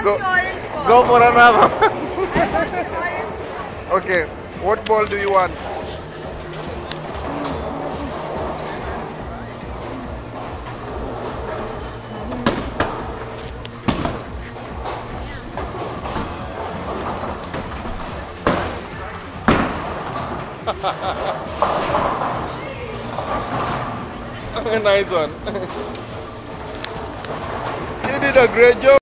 go. Orange ball. Go for another. I want the orange ball. Okay, what ball do you want? Nice one. You did a great job.